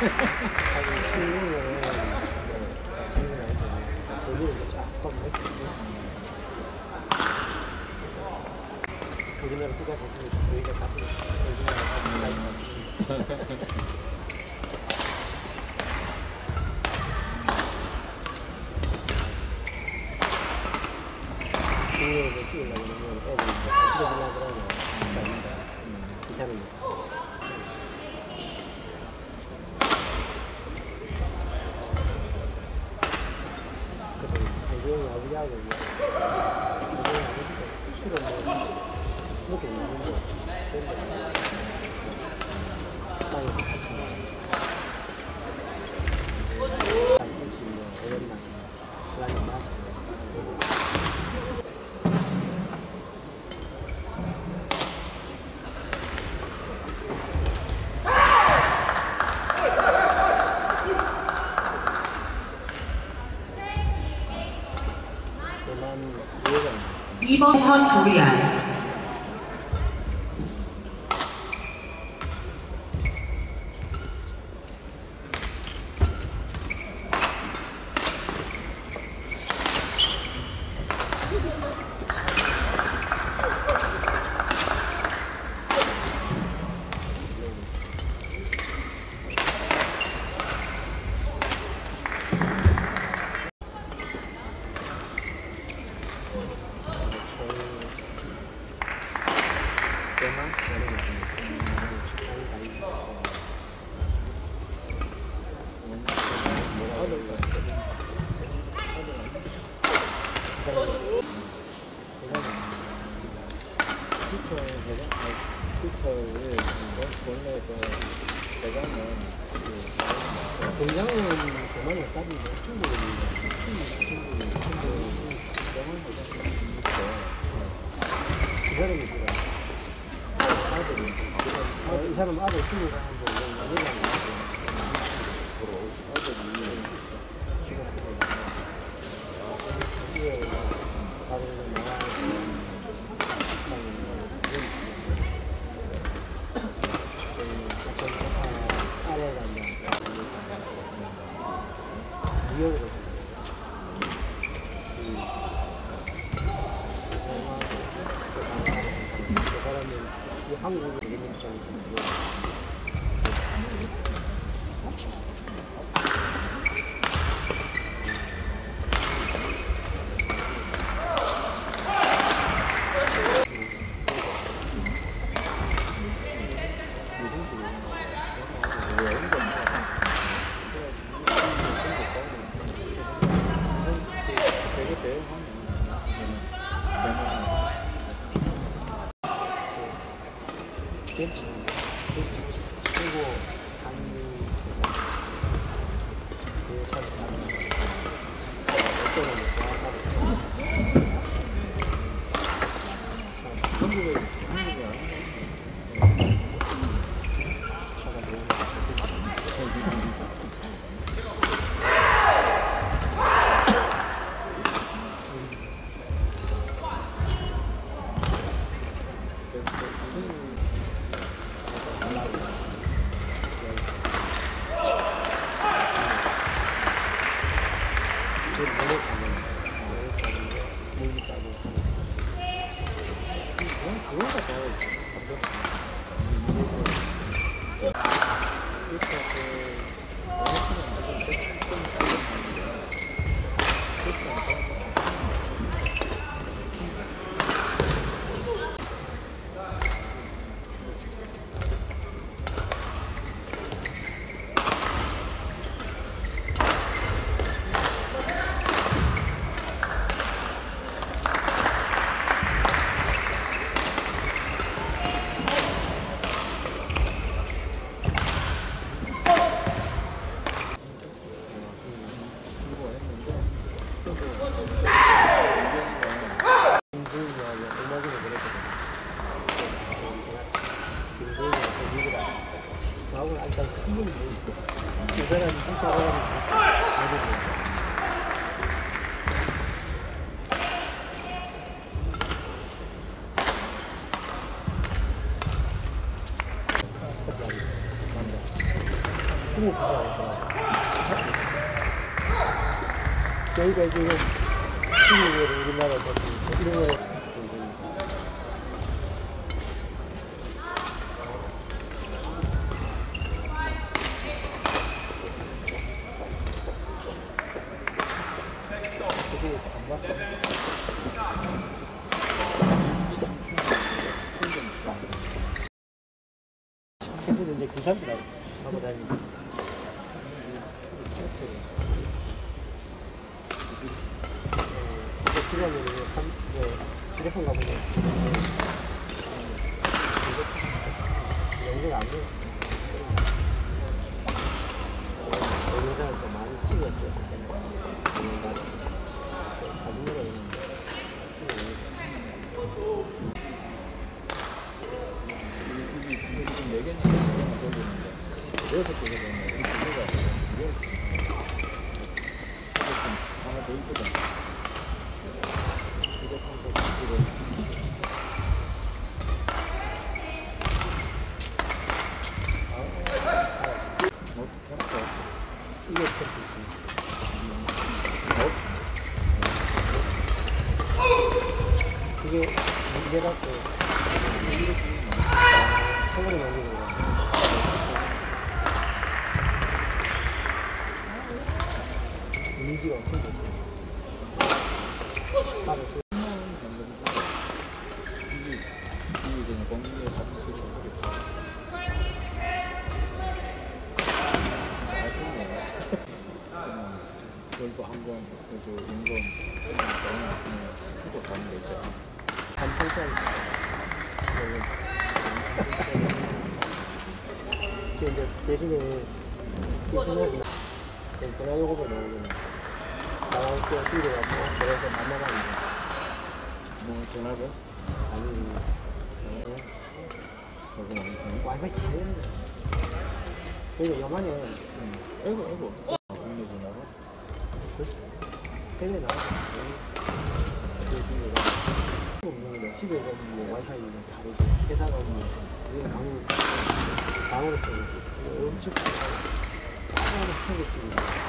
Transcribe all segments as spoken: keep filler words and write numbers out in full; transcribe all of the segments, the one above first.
우리나라 국가 보통 저희가 가서 우리나라 중요하게 찍으려고 하면 애들이 찍어주려고 하면 아닙니다. 이사는 그래서 대중이 아버지하고 대중이 아버지가 술을 뭐 그렇게 먹는데 그런데 땅에서 같이 가끔씩 뭐 오랜만에 술 한잔 마시고 이범헌 코리안 공장은 그만이 없다는데 중국은 중국, 중국, 중국 영어보다 이 사람이 그래. 아들이 이 사람 아들 중국 가서 여기 가서 아들이 있어. 이게 다른 거 나와서 뉴욕으로 그 사람이 이 한국에 있는 입장에서 벤치, 벤치 치고 상위 그 참 어떤 거 좋아하고 한국에 한국에 차가 너무 그 사람이 그 사람이 충분히 되지 않을까. 저희가 지금 중국으로 우리나라 같은 이런 거 친구들 이제 기사들하고 하고 다니고 이제 필요하면 휴대폰 가보면 연결 안 돼요. 영상을 좀 많이 찍었죠. 사진으로 찍어요. 네 개는 여섯 개가 되네. 이 두개가 하나 더 이쁘다. 이거 한거 이거 뭐 했어? 이거 했지. 이게 이래갖고 창문에 넘기는 거. 이미지가 엄청 좋죠. 바로 그 이게 이게 그냥 공기에 잡는 소리 그걸도 한번 그 인공 그거 가는 거 있잖아. 감성까지. 그 이제 대신에 이분은 전화 요금을 넣으면 나올 때 뛰어가고 그래서 만나가는 거. 뭐 전화를? 아니 저거 많이 와이파이 다 되는데. 그리고 영화는 에고 에고 국내 전화로? 텔레 나와. 없는 집에 가면 와이파이는 다르고 회사 가면 이건 방으로 방으로 쓰고 엄청 하나는 편겠지.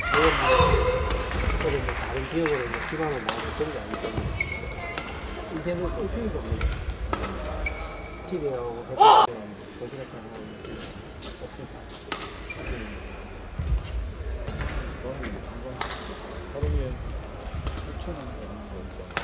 이건 뭐 다른 지역으로 뭐 지방으로 나가고 그런 게 아니기 때문에 인터넷 쓸 필요가 없는 집에 가고 회사 가면 도시락 하고 없어서 하루에 오천 원 되는 거니까.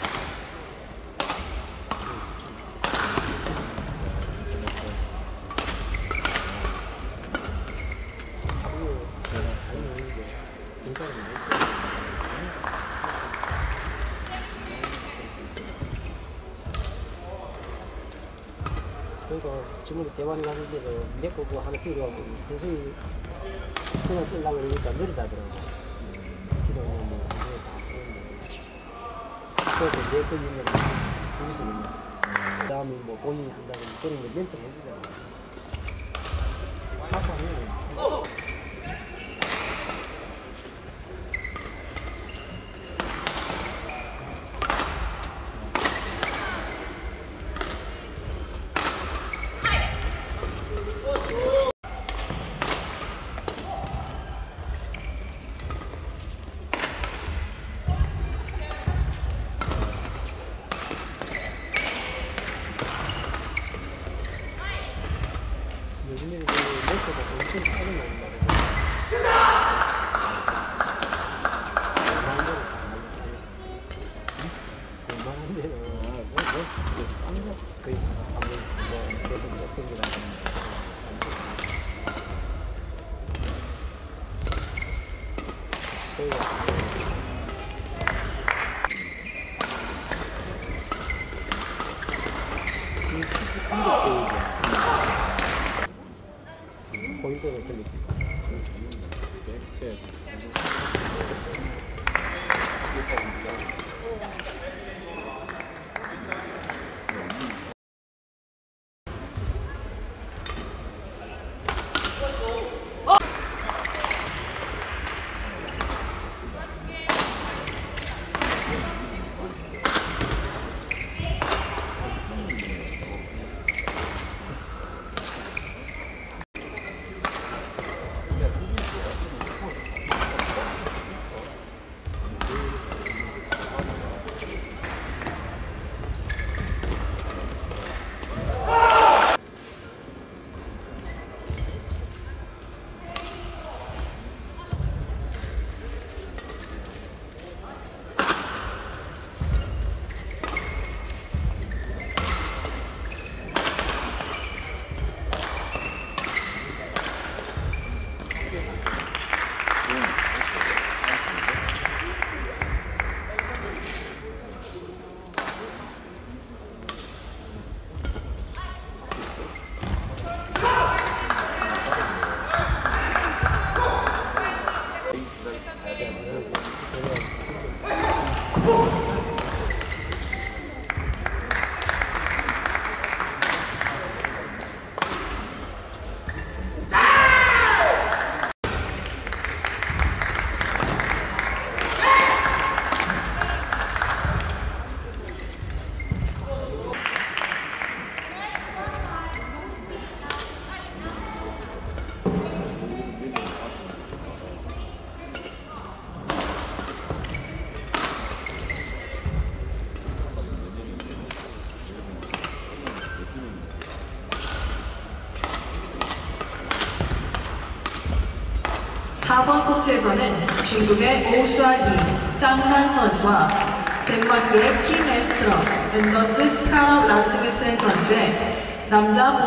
그러니까 지문에 대만에 갔을 때도 내 거 그거 하나 필요하고 현수이 그냥 쓰려고 그러니까 느리다더라고. 지도 뭐 그거 다 쓰는데 그래도 내 거 있는 거 거기서 있는 그 다음에 뭐 본인이 한다고 그런 거 멘트 해주잖아. 아빠는 요즘에는 그 멘트가 엄청 싸게 나온다고. 웬만한 데는 뭐, 뭐, 싼 거? 거의 방금 뭐 계속 썼던 게 나오는데 저희가 이 피씨 삼백 페이지야. 포인트를 틀리고 사 번 코트에서는 중국의 오수아이, 짱란 선수와 덴마크의 킴 에스트러, 앤더스 스카럽 라스무센 선수의 남자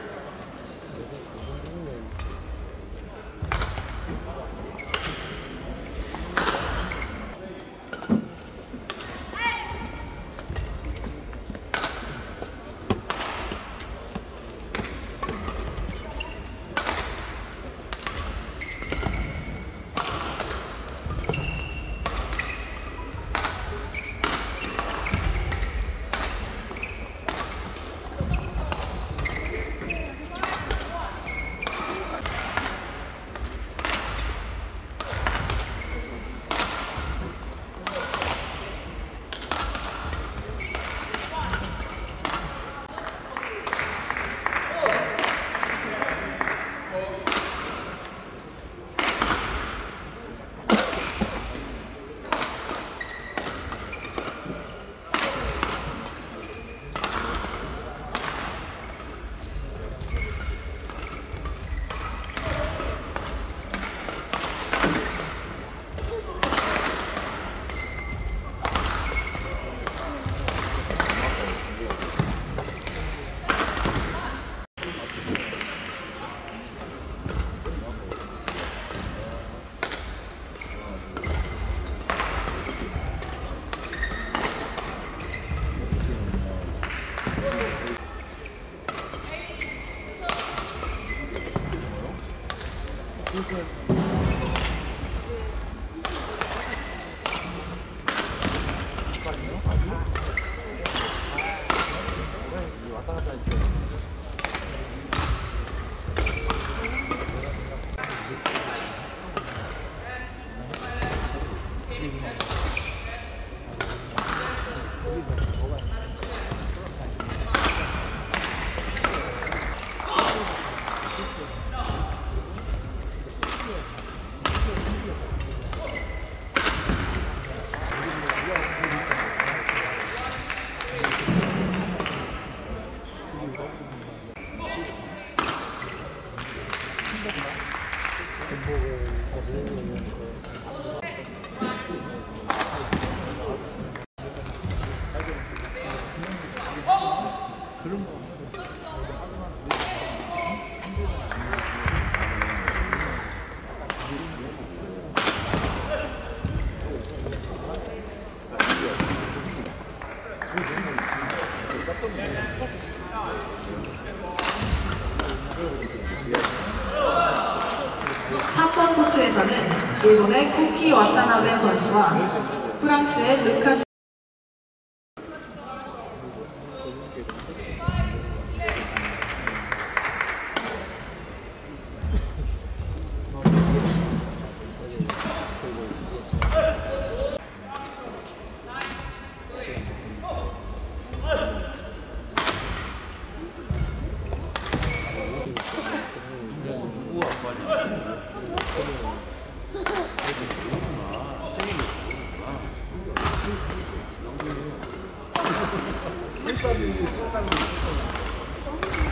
삼 번 코트에서는 일본의 코키 와타나베 선수와 프랑스의 루카스 쓸데없는 쓸데없는